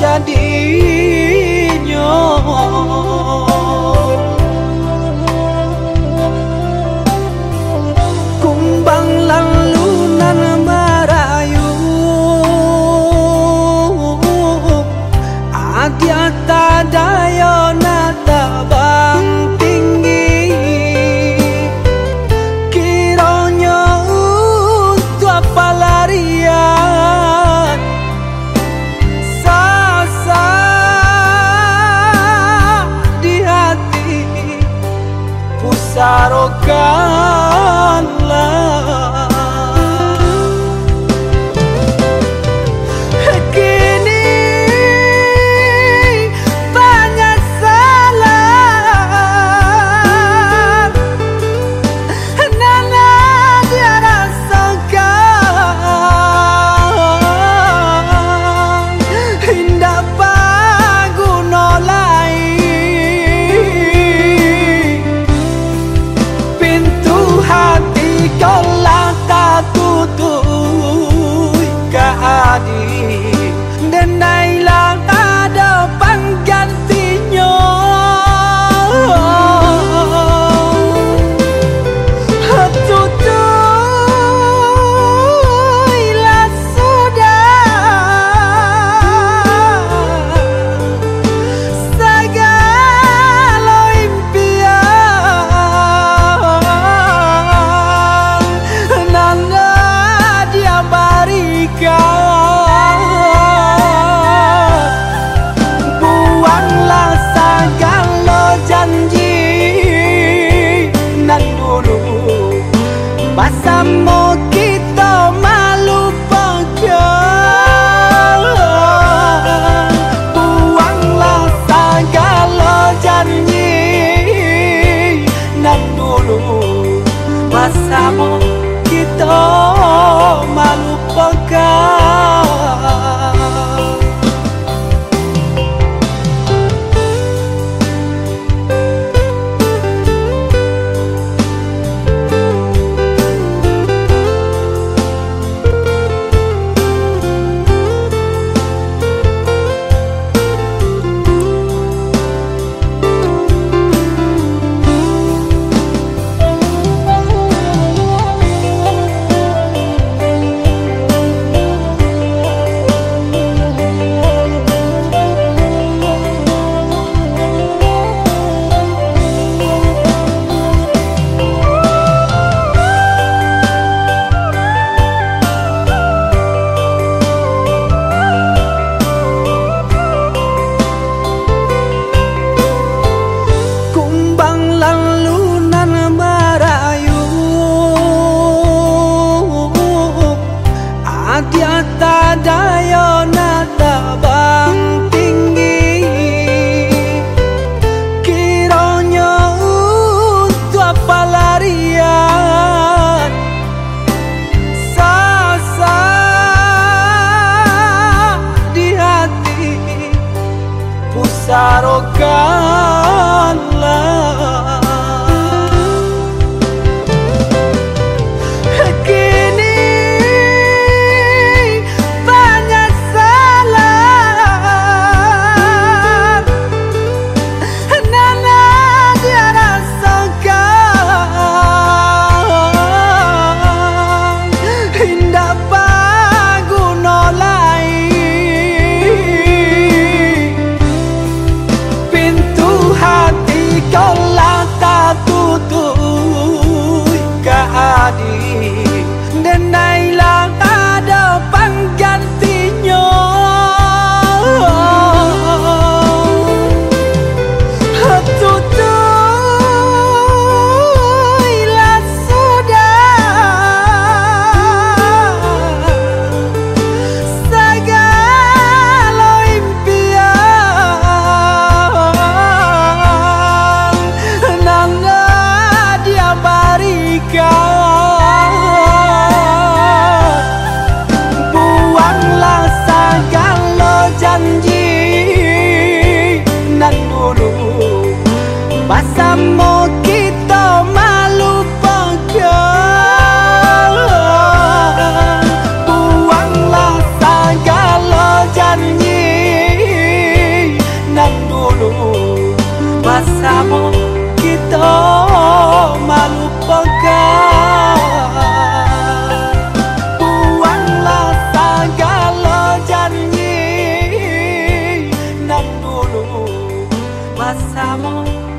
jadinya. Kumbang lalu nan merayu, adia tadayo nata bang tinggi, kiranya untuk pelarian sasa di hati pusarokanlah. Dan nailah ada penggantinya. Tutuilah sudah segala impian nanda dia berikan. Bersama kita malu pegang, buanglah segala janji nan dulu. Bersama kita malu pegang. Dia tadayo nata bang tinggi, kiranya untuk pelarian sasa di hati pusarokanlah. Dan nailah ada penggantinya. Tutuilah sudah segala impian nanda dia berikan. Bersama kita malu pegang, buanglah segala janji kita melupakan. Buanglah segala janji dan dulu bersama.